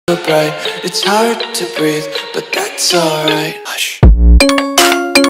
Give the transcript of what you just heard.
bright. It's hard to breathe, but that's alright.